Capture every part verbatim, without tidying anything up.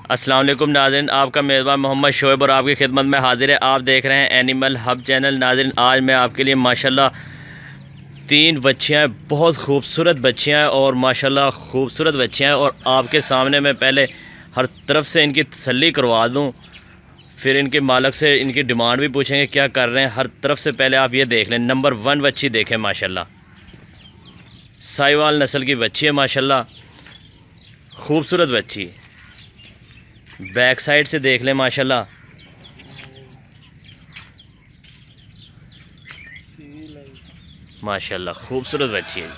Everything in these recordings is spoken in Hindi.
अस्सलाम वालेकुम नाज़रीन, आपका मेज़बान मोहम्मद शोएब और आपकी खिदमत में हाजिर है। आप देख रहे हैं एनिमल हब चैनल। नाज़रीन, आज मैं आपके लिए माशाल्लाह तीन बच्चियाँ, बहुत खूबसूरत बच्चियाँ और माशाल्लाह खूबसूरत बच्चियाँ, और आपके सामने मैं पहले हर तरफ से इनकी तसल्ली करवा दूँ, फिर इनके मालिक से इनकी डिमांड भी पूछेंगे क्या कर रहे हैं। हर तरफ से पहले आप ये देख लें। नंबर वन बच्ची देखें माशाल्लाह, साहिवाल नस्ल की बच्ची है माशाल्लाह, खूबसूरत बच्ची। बैक साइड से देख लें माशाल्लाह, माशाल्लाह खूबसूरत बच्ची है।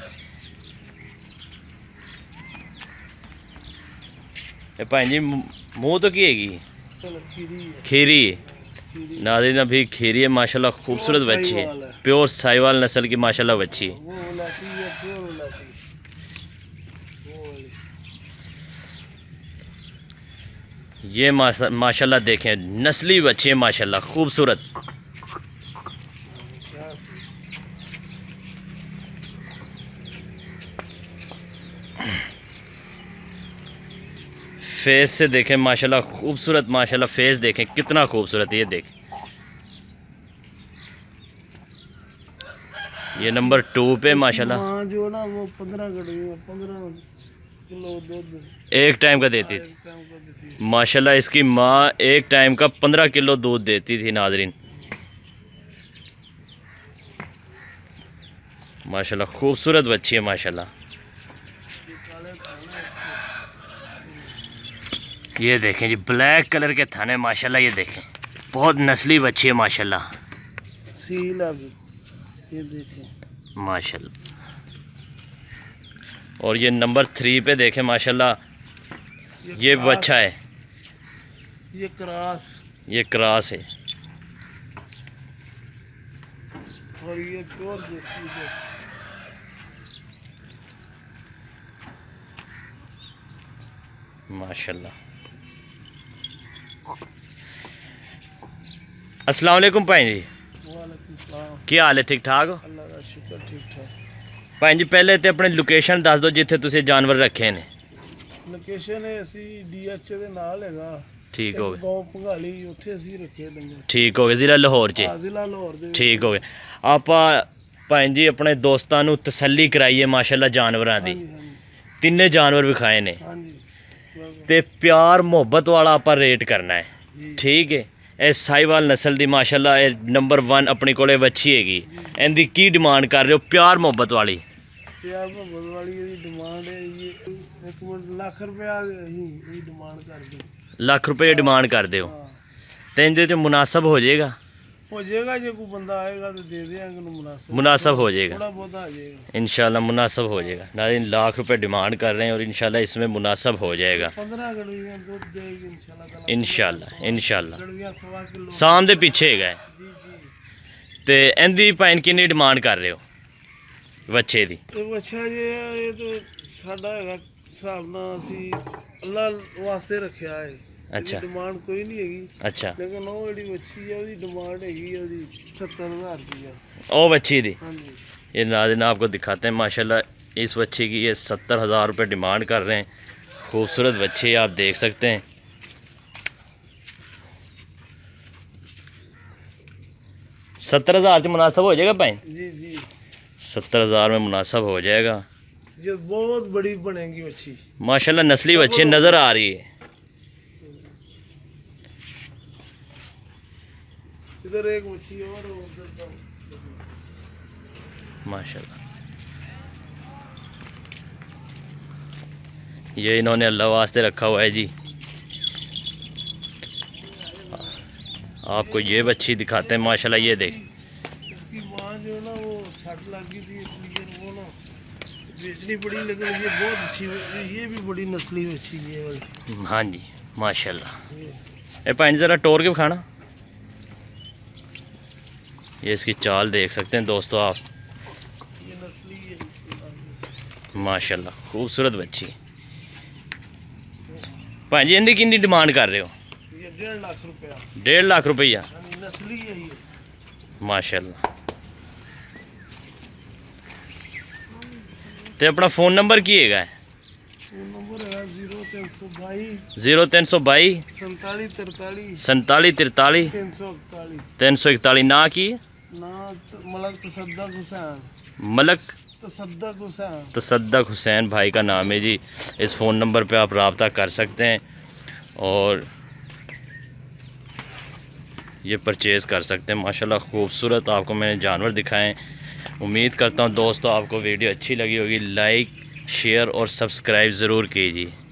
ये भाई जी मुँह तो की हैगी खीरी नाज़रीन, अभी खीरी है माशाल्लाह, खूबसूरत बच्ची है, प्योर साहिवाल नस्ल की माशाल्लाह बच्ची है। ये माशाल्लाह देखें, नस्ली बच्ची है माशाल्लाह, खूबसूरत। फेस से देखें माशाल्लाह, खूबसूरत माशाल्लाह, फेस देखें कितना खूबसूरत है। ये देखें, ये नंबर टू पे माशाल्लाह जो ना वो पंद्रह पंद्रह किलो दूध एक टाइम का देती थी माशाल्लाह। इसकी माँ एक टाइम का पंद्रह किलो दूध देती थी नाज़रीन, माशाल्लाह खूबसूरत बच्ची है माशाल्लाह। ये देखें जी, ब्लैक कलर के थाने माशाल्लाह, ये देखें बहुत नस्ली बच्ची है माशाल्लाह। सील अभी ये देखें माशाल्लाह। और ये नंबर थ्री पे देखें माशाल्लाह, ये, ये बच्चा है, ये क्रॉस ये क्रॉस है। और ये प्योर देसी है। माशाल्लाह। अस्सलाम वालेकुम भाई जी, क्या हाल है? ठीक ठाक हो? अल्लाह का शुक्र, ठीक ठाक। भाई जी पहले तो अपनी लोकेशन दस दो जिथे तुसी जानवर रखे ने। लोकेशन है असी डीएच दे नाल हैगा। ठीक हो गया, गांव पंगाली उत्थे असी रखे डंगर। ठीक हो गया, जिला लाहौर च। हां, जिला लाहौर दे। ठीक हो गया। आपा भाई जी अपने दोस्तां नू तसल्ली कराइए माशाल्लाह जानवरां दी। तिन्ने जानवर विखाए ने ते प्यार मोहब्बत वाला आपा रेट करना है, ठीक है। ए साहिवाल नस्ल दी माशाल्लाह ए नंबर वन अपनी कोले बच्ची हैगी। इनदी की डिमांड कर रहे हो? प्यार मोहब्बत वाली, प्यार मोहब्बत वाली ये डिमांड है। ये एक मिनट लाख रुपया ही ये डिमांड कर दी। लाख रुपये डिमांड कर दो तो इनदे ते मुनासब हो जाएगा? हो जाएगा, जो कोई बंदा आएगा तो दे देंगे, मुनासिब मुनासब हो जाएगा, थोड़ा बहुत आ जाएगा इंशाल्लाह मुनासब हो जाएगा। नाज़रीन लाख रुपए डिमांड कर रहे हैं और इंशाल्लाह इसमें मुनासब हो जाएगा। पंद्रह गड़वियां दूध देगी इंशाल्लाह इंशाल्लाह इंशाल्लाह गड़वियां सवा किलो शाम दे पीछे है जी जी। ते इंदी भाई किन्नी डिमांड कर रहे हो बच्चे दी? ये बच्चा जे ये तो साडा हैगा हिसाब नाल असी अल्लाह वास्ते रखया है। अच्छा, डिमांड कोई नहीं हैगी। अच्छा, लेकिन वो जेडी बच्ची है ओदी डिमांड हैगी ओदी सत्तर हज़ार रुपया। ओ बच्ची दी? हां जी। ये नाज़रीन आपको दिखाते हैं माशाल्लाह, इस बच्ची की ये सत्तर हज़ार रुपये डिमांड कर रहे हैं। खूबसूरत बच्ची आप देख सकते हैं। सत्तर हज़ार से मुनासब हो जाएगा भाई? जी जी, सत्तर हज़ार में मुनासब हो जाएगा। ये बहुत बड़ी बनेगी बच्ची माशाल्लाह, नस्ली बच्ची नज़र आ रही है। इधर एक बच्ची और उधर माशाल्लाह। ये इन्होंने अल्लाह वास्ते रखा हुआ है जी। आपको ये बच्ची दिखाते हैं माशाल्लाह, ये देख। इसकी माँ जो ना वो सट लगी थी इसलिए वो ना बेचनी पड़ी, लेकिन ये बहुत अच्छी, ये भी बड़ी नस्ली बच्ची है वाली। हाँ जी माशाल्लाह। ये भाई ज़रा टोर के खाना। ये इसकी चाल देख सकते हैं दोस्तों आप, ये नस्ली है माशाल्लाह खूबसूरत बच्ची। भाई जी इनकी कितनी डिमांड कर रहे हो? ये डेढ़ लाख रुपया। डेढ़ लाख रुपया? नस्ली है ये माशाल्लाह। तो अपना फ़ोन नंबर की है? फोन नंबर नंबर है जीरो तीन सौ बाईस जीरो तीन सौ बाई संताली तिरताली संताली तिरताली तीन सौ इकतालीस तीन सौ इकतालीस ना की ना मलक तसद्दक हुसैन मलक तसद्दक हुसैन तसद्दक हुसैन भाई का नाम है जी। इस फ़ोन नंबर पे आप रब्ता कर सकते हैं और ये परचेज़ कर सकते हैं। माशाल्लाह खूबसूरत आपको मैंने जानवर दिखाएं। उम्मीद करता हूँ दोस्तों आपको वीडियो अच्छी लगी होगी। लाइक शेयर और सब्सक्राइब ज़रूर कीजिए।